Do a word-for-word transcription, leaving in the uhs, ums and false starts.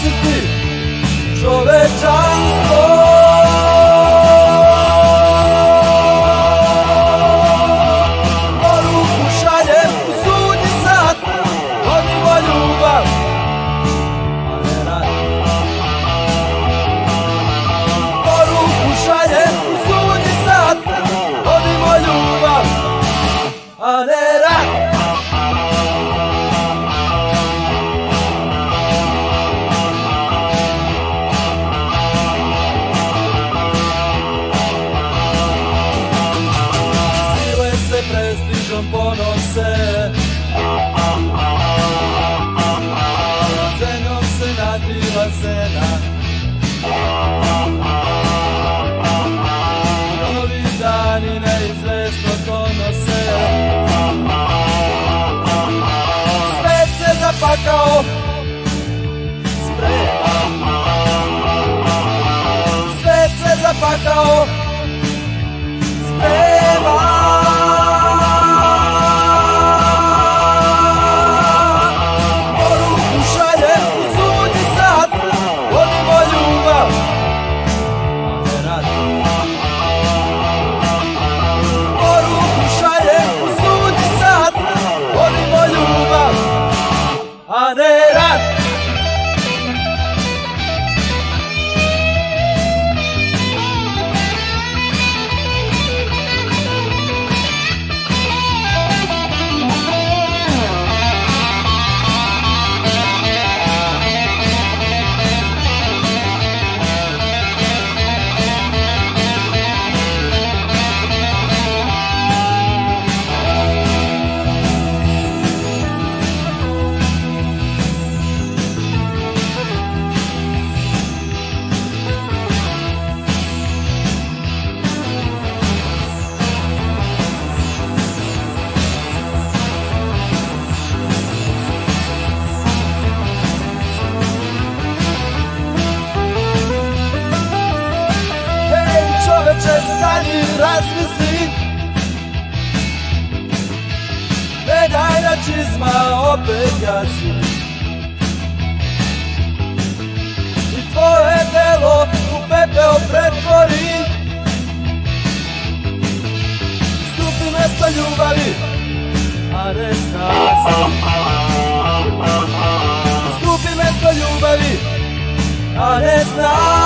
spasiti čovečanstvo. Poruku šaljem u sudnji sat, vodimo ljubav, a ne rat. Poruku šaljem u sudnji sat, vodimo ljubav, a ne rat. Prestižom ponose, zemljom se nadvila sena. Novi dani neizvesnost donose, svet se zapakao, sprema. Svet se zapakao, sprema. A ne rat. Stani, razmisli, medalja čizma opet gasi i tvoje telo u pepeo pretvori. Stupi mesto ljubavi, a ne strasti. Stupi mesto ljubavi, a ne strasti.